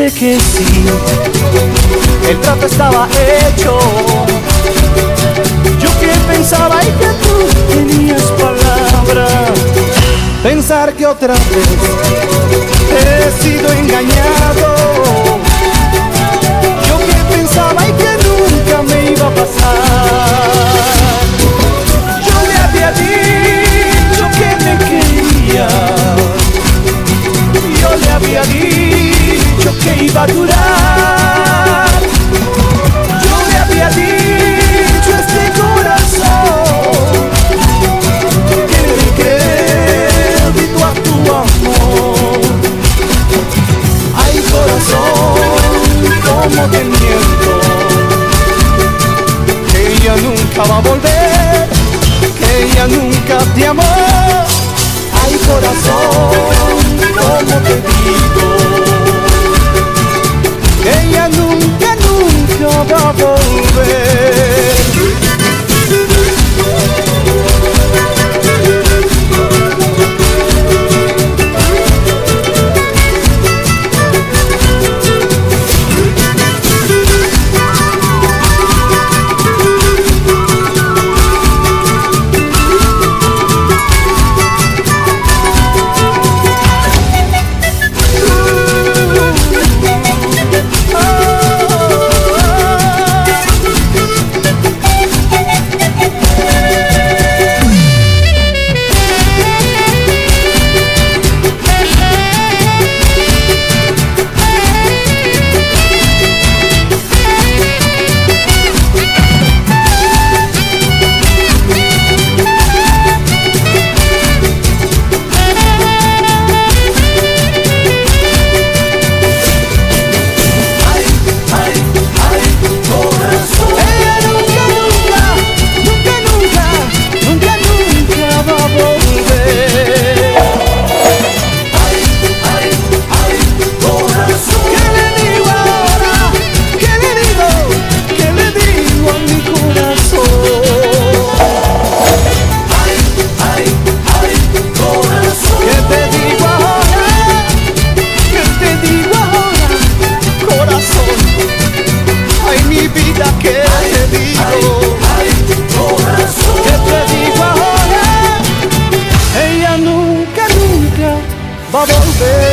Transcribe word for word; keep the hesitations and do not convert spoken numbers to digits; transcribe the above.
dijiste que sí, el trato estaba hecho. Yo que pensaba y que tú tenías palabra, pensar que otra vez he sido engañado. Yo que pensaba y que nunca me iba a pasar. Yo le había dicho que me quería, yo le había dicho que iba a durar. Yo le había dicho a este corazón que le di crédito a tu amor. Ay, corazón, cómo te miento, que ella nunca va a volver, que ella nunca te amó. Ay, corazón, cómo te digo, que ella nunca, nunca va a volver. Va a volver.